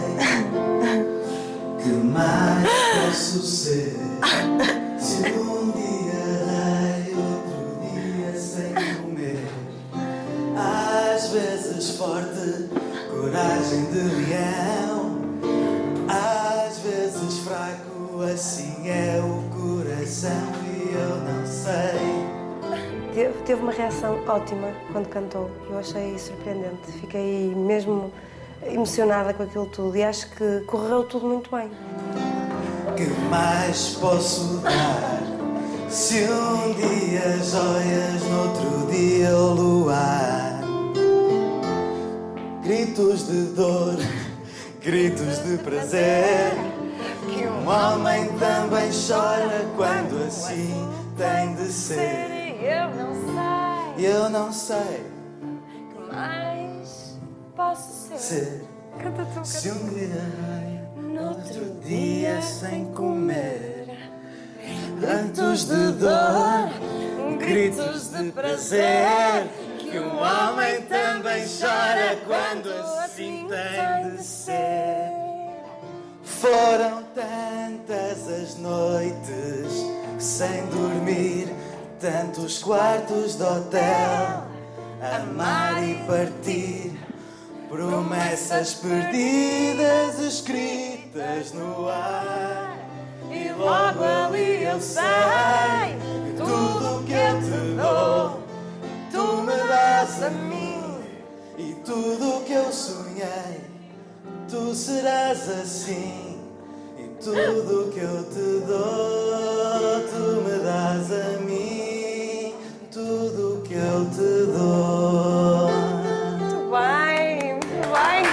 que mais posso ser. Se um dia rei, outro dia sem comer. Às vezes forte, coragem de leão. Às vezes fraco, assim é o coração. E eu não sei. Teve uma reação ótima quando cantou. Eu achei surpreendente. Fiquei mesmo emocionada com aquilo tudo e acho que correu tudo muito bem. Que mais posso dar? Se um dia joias, no outro dia o luar. Gritos de dor, gritos de prazer. Que um homem também chora quando assim tem de ser. Eu não sei Que mais posso ser. Se um dia no outro dia sem comer. Gritos de dor, gritos de prazer. Que um homem também chora quando assim tem de ser. Foram tantas as noites sem dormir, tantos quartos de hotel, amar e partir. Promessas perdidas escritas no ar. E logo ali eu sei que tudo que eu te dou, tu me dás a mim. E tudo que eu sonhei, tu serás assim. E tudo que eu te dou, tu me dás a mim. Tudo que eu te dou. Muito bem, muito bem.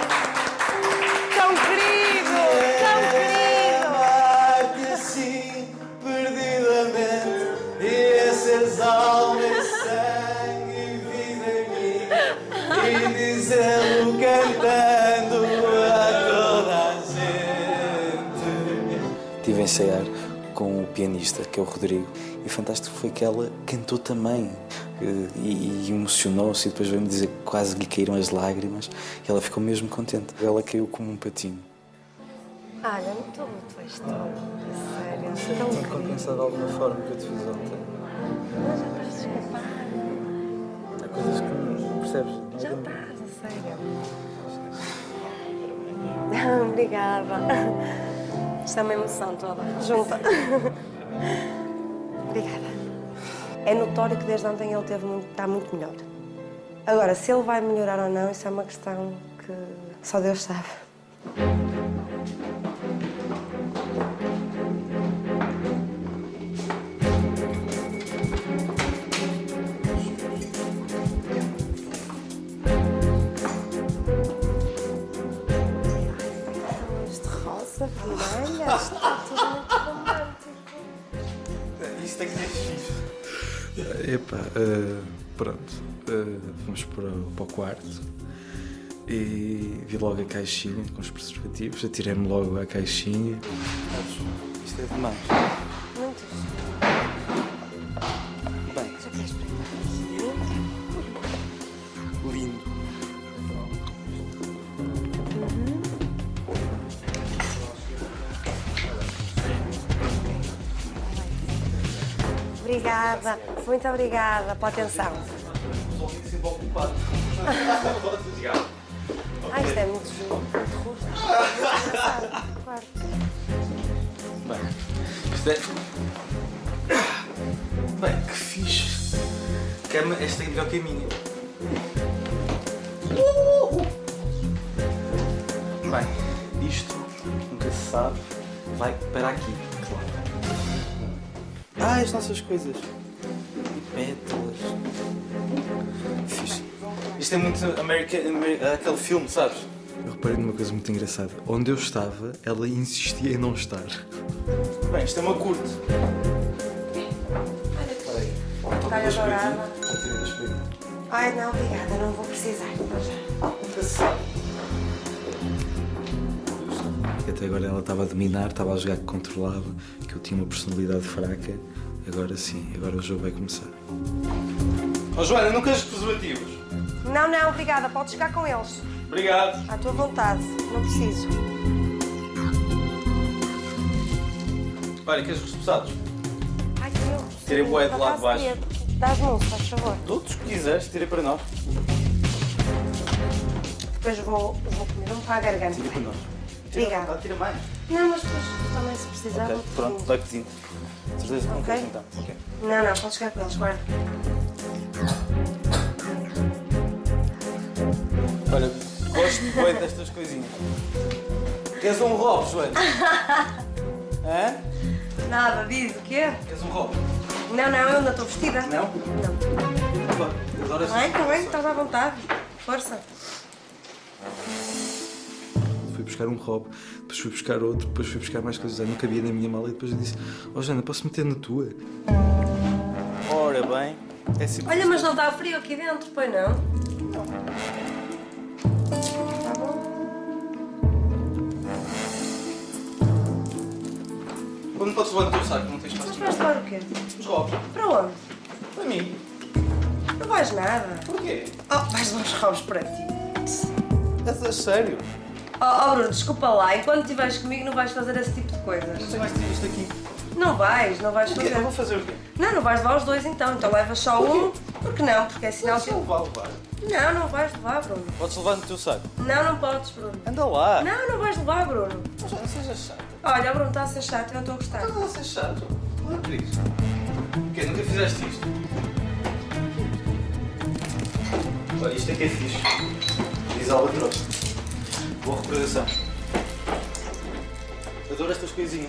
Tão querido, tão querido. Amar-te assim, perdidamente, e a seres alma e sangue e vida em mim, e dizê-lo cantando a toda a gente. Estive a ensaiar com o pianista, que é o Rodrigo, e fantástico foi que ela cantou também e emocionou-se, e depois veio-me dizer que quase lhe caíram as lágrimas e ela ficou mesmo contente. Ela caiu como um patinho. Olha, não estou muito estou. Sério, Não sei, tenho que compensar de alguma forma que eu te fiz ontem. Mas já estás a desculpar. Há coisas que não percebes. Já estás, a sério. Obrigada. Isto é uma emoção toda, junta. Obrigada. É notório que desde ontem ele está muito melhor. Agora, se ele vai melhorar ou não, isso é uma questão que só Deus sabe. Vermelha, está tudo muito romântico. Isto é que é fixe. Epá, pronto. Fomos para o quarto e vi logo a caixinha com os preservativos. Atirei-me logo à caixinha. Isto é demais. Muito giro. Bem, Já queres experimentar aqui? lindo. Obrigada, muito obrigada pela atenção. Ai, isto é muito giro, muito rosto. Claro. Bem, isto é... Bem, que fixe. Cama, esta é melhor que a minha. Bem, isto nunca se sabe. Vai para aqui, claro. Ah, as nossas coisas. Pétalas. Fixe. Isto é muito aquele filme, sabes? Eu reparei numa coisa muito engraçada. Onde eu estava, ela insistia em não estar. Bem, isto é uma curte. Está adorada. Ai, não, obrigada, não vou precisar. Nunca se sabe. Até agora ela estava a dominar, estava a jogar que controlava, que eu tinha uma personalidade fraca. Agora sim, agora o jogo vai começar. Oh, Joana, não queres preservativos? Não, não, obrigada, podes chegar com eles. Obrigado. À tua vontade, não preciso. Olha, queres os repousados? Ai, que eu... Tirei bué de lá de baixo. Dás-me um, se faz favor. Todos que quiseres, tirei para nós. Depois vou comer um para a garganta. Tira para nós. Obrigada. Tira mais. Não, mas depois também se precisar... Ok, pronto, vai cozinho. Certeza que não queres então? Ok. Não, não, podes chegar com eles, guarda. Olha, gosto bem destas coisinhas. Queres um robo, Joana? Hã? Nada, diz o quê? Queres um roubo? Não, eu ainda estou vestida. Não? Não. Adoro Está bem, estás à vontade. Força. Fui buscar um robe, depois fui buscar outro, depois fui buscar mais coisas. Não cabia na minha mala e depois eu disse: "Oh, Joana, posso meter na tua?" Ora bem, é sempre... Olha, mas não está frio aqui dentro, pois não? Tá bom. Não podes levar o teu saco, não tens espaço. Mas vais levar o quê? Os roubos. Para onde? Para mim. Não vais nada. Porquê? Oh, vais levar os roubos para ti. É sério? Oh, Bruno, desculpa lá. Enquanto estiveres comigo não vais fazer esse tipo de coisas. Você vais ter isto aqui. Não vais fazer. Eu vou fazer o quê? Não vais levar os dois então. Então levas só um. Por que não? Porque é sinal que... Não levar. Não vais levar, Bruno. Podes levar no teu saco? Não podes, Bruno. Anda lá. Não vais levar, Bruno. Mas não sejas chato. Olha, Bruno, está a ser chato, eu não estou a gostar. Estás a ser chato? Olha por isso. O quê? Nunca fizeste isto? Olha, isto é que é fixe. Diz Albatroz. Boa recordação. Adoro estas coisinhas.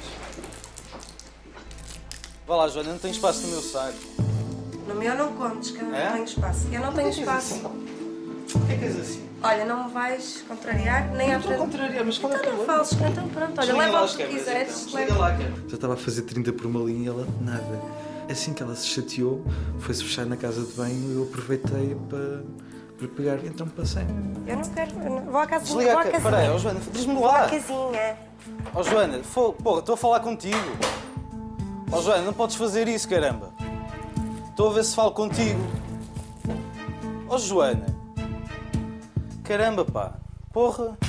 Vá lá, Joana, não tenho espaço no meu saco. No meu não contes, que eu não tenho espaço. Eu não tenho espaço. Porquê que és assim? Olha, não me vais contrariar, nem à frente. Contrariar, mas qual é o Então não problema? fales, então pronto, olha, leva o que quiseres. Desliga lá, câmera. Já estava a fazer 30 por uma linha e ela nada. Assim que ela se chateou, foi-se fechar na casa de banho e eu aproveitei para pegar e então passei. Eu não quero, vou à casinha. Desliga Vou à a casinha. câmera. Espera aí, Joana, diz-me Vou lá. à casinha. Joana, porra, estou a falar contigo. Joana, não podes fazer isso, caramba. Estou a ver se falo contigo. Joana. Caramba, pá. Porra.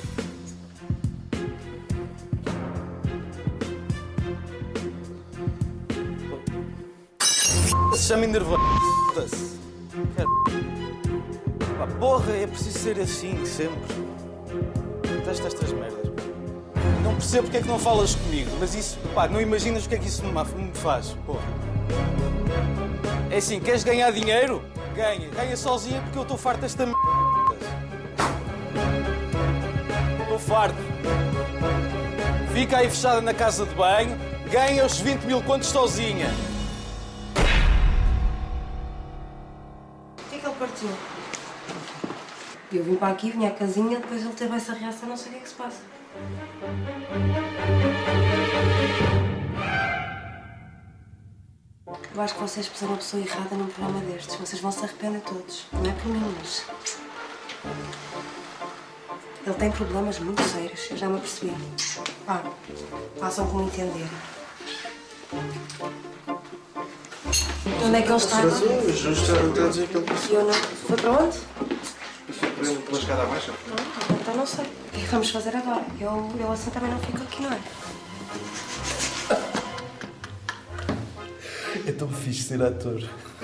Se chama enervado. Foda-se. Pá, porra, é preciso ser assim, sempre. Detesto estas merdas. Não percebo porque é que não falas comigo, mas isso, pá, não imaginas o que é que isso me faz, porra. É assim, queres ganhar dinheiro? Ganha sozinha porque eu estou farto desta merda. Estou farto. Fica aí fechada na casa de banho, ganha os 20 mil contos sozinha. O que é que ele partiu? Eu vim para aqui, vim à casinha, depois ele teve essa reação, não sei o que é que se passa. Eu acho que vocês puseram a pessoa errada num programa destes. Vocês vão se arrepender todos. Não é por mim, mas... Ele tem problemas muito sérios, eu já me apercebi. Pá, façam como entenderem. Onde é que ele está agora? Estou a dizer que ele passou. Eu não. Foi para onde? Passou por ele pela escada abaixo. Então não sei. O que é que vamos fazer agora? Eu assim também não fico aqui, não é? É tão fixe ser ator.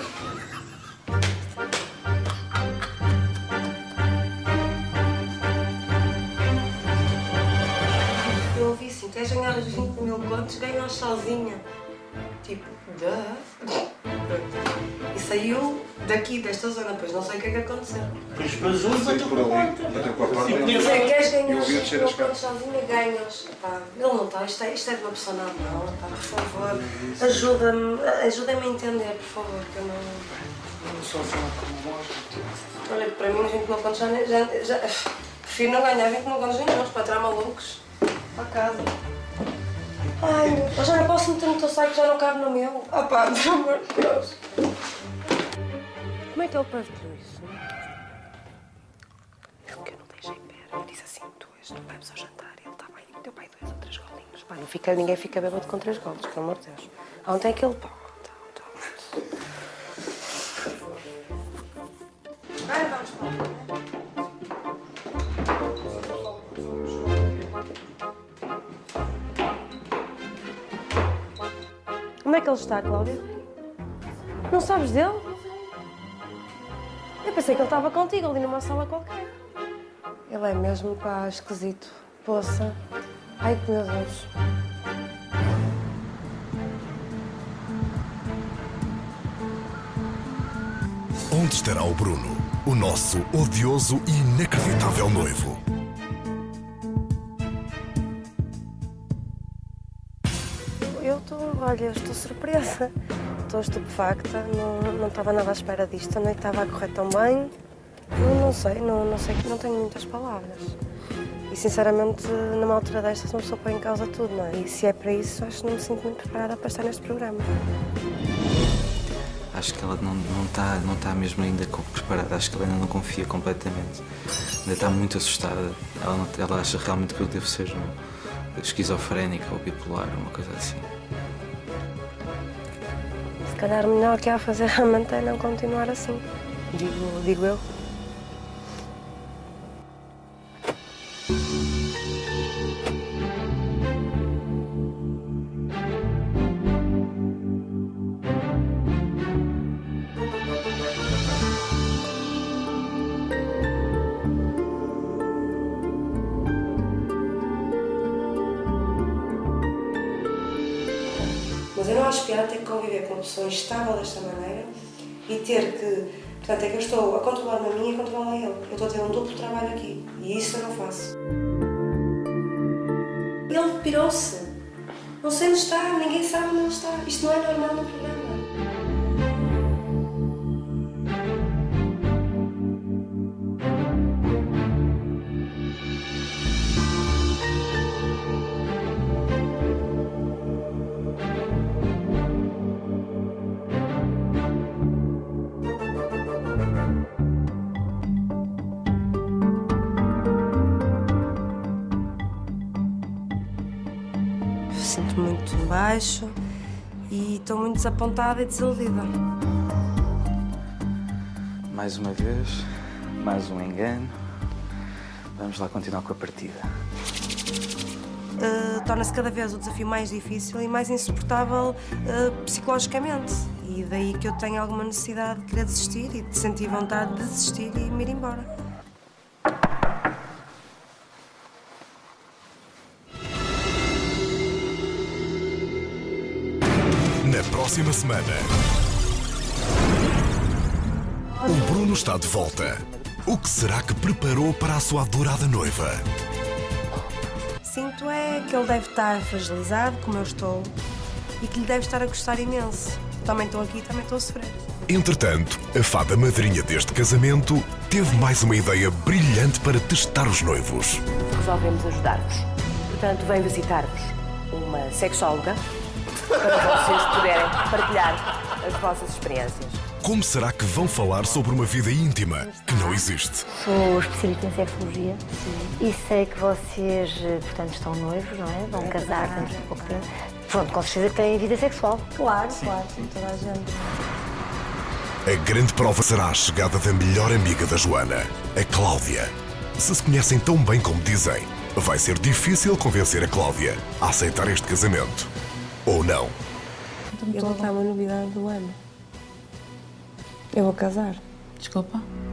Eu ouvi assim, queres ganhar os 20 mil contos, ganha-os sozinha. Tipo, e saiu daqui, desta zona, pois não sei o que é que aconteceu. Pois bateu por ali. Bateu com a porta. Queres ganhar os 20 mil contos sozinha, ganha-os. Ele não está, isto é de uma pessoa normal, pá, por favor. Ajuda-me a entender, por favor, que eu não... Só falar como lógico. Olha, para mim os 20 mil contos já... Prefiro não ganhar 20 mil contos nenhum, para tirar malucos para casa. Ai, eu já não posso meter no teu saco, já não cabe no meu. Ah pá, pelo amor de Deus. Como é que ele partiu isso? Porque eu não deixei pera. Eu disse assim, tu hoje não vamos ao jantar. Ele está bem, teu pai 2 ou 3 golinhos. Pá, ninguém fica bêbado com 3 golos, pelo amor de Deus. Ontem aquele pão. Agora vamos para o... Onde é que ele está, Cláudia? Não sabes dele? Eu pensei que ele estava contigo ali numa sala qualquer. Ele é mesmo, pá, esquisito. Poça. Ai, que meu Deus. Onde estará o Bruno, o nosso odioso e inacreditável noivo? Eu estou surpresa. Estou estupefacta, não estava nada à espera disto, nem estava a correr tão bem. Eu não sei, não tenho muitas palavras. E sinceramente, numa altura destas, uma pessoa põe em causa tudo, não é? E se é para isso, acho que não me sinto muito preparada para estar neste programa. Acho que ela não está mesmo ainda preparada, acho que ela ainda não confia completamente. Ainda está muito assustada. Ela acha realmente que eu devo ser esquizofrénica ou bipolar, uma coisa assim. Se calhar o melhor que há a fazer realmente é não continuar assim, digo eu. Mas eu não acho piada ter que conviver com uma pessoa instável desta maneira e ter que... Portanto, é que eu estou a controlar-me a mim e a controlar ele. Eu estou a ter um duplo trabalho aqui e isso eu não faço. Ele pirou-se. Não sei onde está, ninguém sabe onde ele está. Isto não é normal no programa. Sinto-me muito baixo e estou muito desapontada e desiludida. Mais uma vez, mais um engano. Vamos lá continuar com a partida. Torna-se cada vez o desafio mais difícil e mais insuportável psicologicamente. E daí que eu tenho alguma necessidade de querer desistir e de sentir vontade de desistir e me ir embora. Na próxima semana, o Bruno está de volta. O que será que preparou para a sua adorada noiva? Sinto é que ele deve estar fragilizado, como eu estou, e que lhe deve estar a gostar imenso. Também estou aqui e também estou a sofrer. Entretanto, a fada madrinha deste casamento teve mais uma ideia brilhante para testar os noivos. Resolvemos ajudar-vos. Portanto, vem visitar-vos uma sexóloga para vocês poderem partilhar as vossas experiências. Como será que vão falar sobre uma vida íntima que não existe? Sou especialista em sexologia e sei que vocês, portanto, estão noivos, não é? Vão casar dentro de pouco tempo. Pronto, com certeza que têm vida sexual. Claro, claro, como toda a gente. A grande prova será a chegada da melhor amiga da Joana, a Cláudia. Se se conhecem tão bem como dizem, vai ser difícil convencer a Cláudia a aceitar este casamento. Ou não? Eu vou dar uma novidade do ano. Eu vou casar. Desculpa?